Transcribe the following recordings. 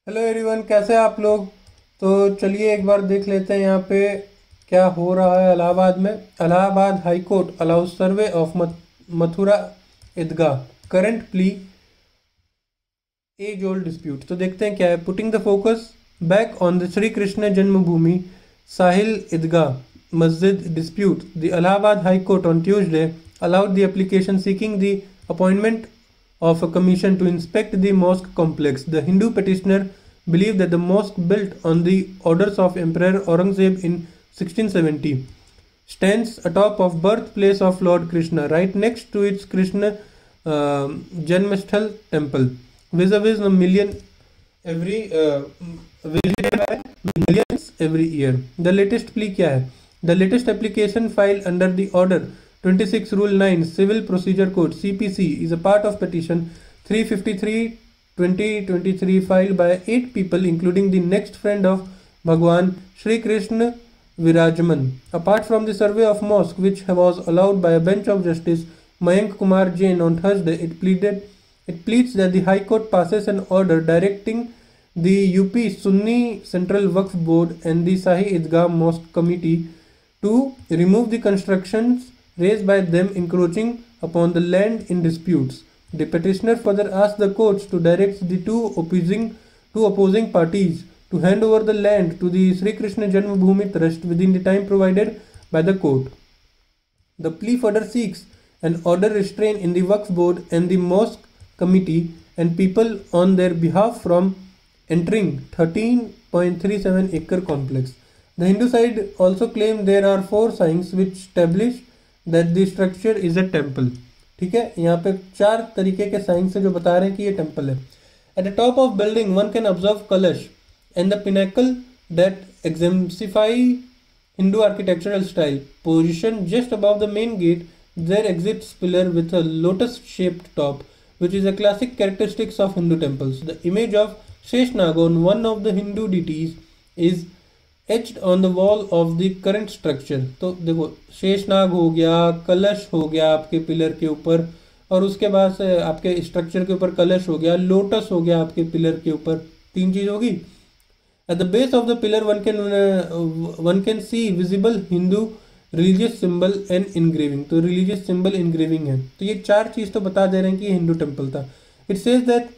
Hello everyone, कैसे हैं आप लोग। तो चलिए एक बार देख लेते हैं यहाँ पे क्या हो रहा है इलाहाबाद में। Allahabad high court allows survey of Mathura Idgah current plea as old dispute. तो देखते हैं क्या है। Putting the focus back on the Shri Krishna Janmabhoomi Shahi Idgah Masjid dispute, the Allahabad high court on Tuesday allowed the application seeking the appointment of a commission to inspect the mosque complex. The Hindu petitioner believed that the mosque, built on the orders of Emperor Aurangzeb in 1670, stands atop of birthplace of Lord Krishna, right next to its Krishna Janmasthal temple, vis-a-vis a million every visited by millions every year. The latest plea क्या है? The latest application filed under the order 26 Rule 9 Civil Procedure Code CPC is a part of petition 353/2023 filed by 8 people, including the next friend of Bhagwan Shri Krishna Virajaman. Apart from the survey of mosque, which was allowed by a bench of Justice Mayank Kumar Jain on Thursday, it pleads that the High Court passes an order directing the UP Sunni Central Waqf Board and the Sahi Idgah Mosque Committee to remove the constructions raised by them encroaching upon the land in disputes. The petitioner further asked the courts to direct the two opposing parties to hand over the land to the Sri Krishna Janmabhoomi Trust within the time provided by the court. The plea further seeks an order restraint in the Waqf Board and the Mosque Committee and people on their behalf from entering 13.37 acre complex. The Hindu side also claimed there are 4 signs which establish that the structure is a temple. ठीक है, यहाँ पे 4 तरीके के science है जो बता रहे हैं कि ये टेम्पल है. At the top of building one can observe Kalash and the pinnacle that exemplify Hindu architectural style. Positioned just above the main gate, there exists pillar with a lotus-shaped top, which is a classic characteristics of Hindu temples. The image of Sheshnag on one of the Hindu deities is etched on the wall of the current structure. तो देखो, शेषनाग हो गया, कलश हो गया आपके pillar के ऊपर, और उसके बाद से आपके स्ट्रक्चर के ऊपर कलश हो गया, लोटस हो गया आपके पिलर के ऊपर, 3 चीज होगी. At the base of the pillar one can see visible Hindu religious symbol and engraving. तो religious symbol engraving है. तो ये 4 चीज तो बता दे रहे हैं कि ये हिंदू टेम्पल था. It says that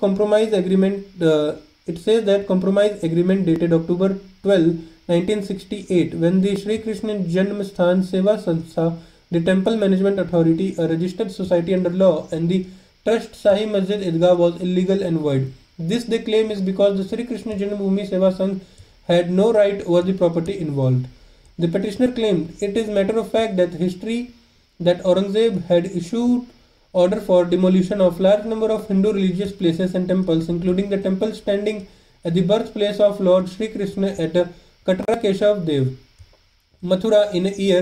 compromise agreement dated October 12, 1968, when the Sri Krishna Janmasthan Seva Sanstha, the Temple Management Authority, a registered society under law, and the trust Sahi Masjid Idgah was illegal and void. This, they claim, is because the Sri Krishna Janmabhoomi Seva Sangh had no right over the property involved. The petitioner claimed it is matter of fact that history that Aurangzeb had issued order for demolition of large number of Hindu religious places and temples, including the temple standing at the birthplace of Lord Sri Krishna at Katra Keshav Dev, Mathura, in the year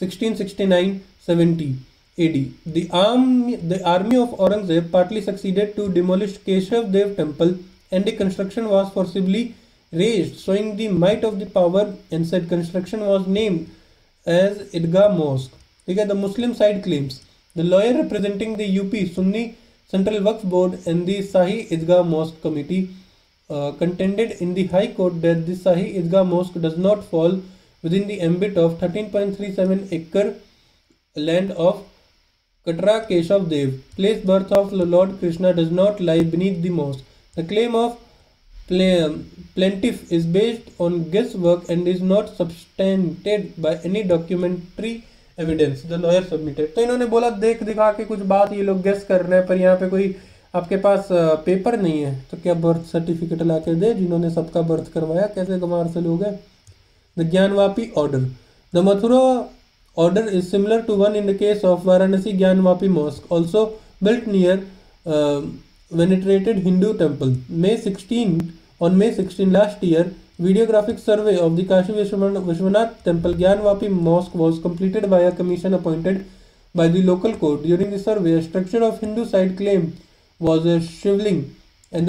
1669-70 AD. The army of Aurangzeb partly succeeded to demolish Keshav Dev temple, and the construction was forcibly raised, showing the might of the power, and said construction was named as Idgah Mosque. The Muslim side claims. The lawyer representing the UP Sunni Central Waqf Board and the Sahi Idgah Mosque Committee contended in the High Court that the Sahi Idgah Mosque does not fall within the ambit of 13.37 acre land of Katra Keshav Dev. Place birth of Lord Krishna does not lie beneath the mosque. The claim of plaintiff is based on guesswork and is not substantiated by any documentary evidence. The lawyer submitted. तो इन्होंने बोला देख दिखा के कुछ बात ये लोग गेस कर रहे हैं, पर यहाँ पे कोई आपके पास पेपर नहीं है, तो क्या बर्थ सर्टिफिकेट ला के दे जिन्होंने सबका बर्थ करवाया, कैसे गंवार से लोग हैं. The Gyanvapi order. The Mathura order is similar to one in the case of Varanasi Gyanvapi Mosque, also built near venerated Hindu temple. On May 16 last year, videographic survey of the Kashi Vishwanath temple Gyanvapi Mosque was completed by a commission appointed by the local court. During the survey, a structure of Hindu side claim was a shivling, and the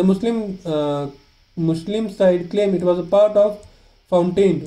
Muslim side claim it was a part of fountain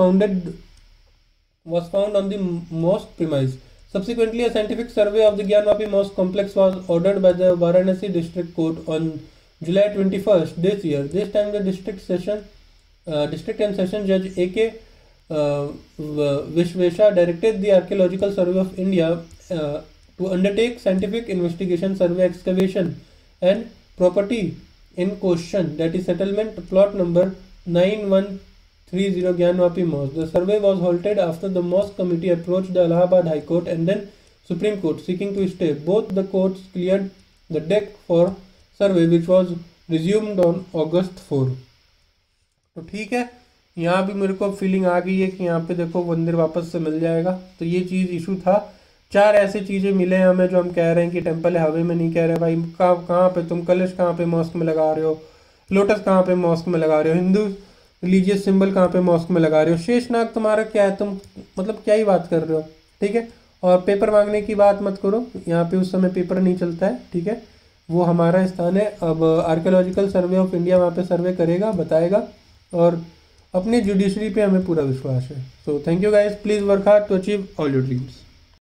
was found on the mosque premise. Subsequently, a scientific survey of the Gyanvapi Mosque complex was ordered by the Varanasi District Court on July 21st this year. This time the district and session judge A.K. Vishvesha directed the Archaeological Survey of India to undertake scientific investigation, survey, excavation and property in question, that is settlement plot number 9130 Gyanwapi Mosque. The survey was halted after the mosque committee approached the Allahabad High Court and then Supreme Court seeking to stay. Both the courts cleared the deck for survey which was resumed on August 4. तो ठीक है, यहाँ भी मेरे को feeling आ गई है कि यहाँ पे देखो मंदिर वापस से मिल जाएगा। तो ये चीज़ इशू था। 4 ऐसे चीज़ें मिले हैं हमें जो हम कह रहे हैं कि टेंपल है, हवे में नहीं कह रहे भाई। कहाँ पे तुम कलश कहाँ पे मॉस्क में लगा रहे हो, लोटस कहाँ पे मॉस्क में लगा रहे हो, हिंदू रिलीजियस सिंबल कहाँ पे मॉस्क में लगा रहे हो, शेषनाग तुम्हारा क्या है, तुम मतलब क्या ही बात कर रहे हो, ठीक है। और पेपर मांगने की बात मत करो, यहाँ पे उस समय पेपर नहीं चलता है, ठीक है। वो हमारा स्थान है। अब आर्कियोलॉजिकल सर्वे ऑफ इंडिया वहाँ पे सर्वे करेगा, बताएगा, और अपनी जुडिशरी पे हमें पूरा विश्वास है। So thank you guys, please work hard to achieve all your dreams.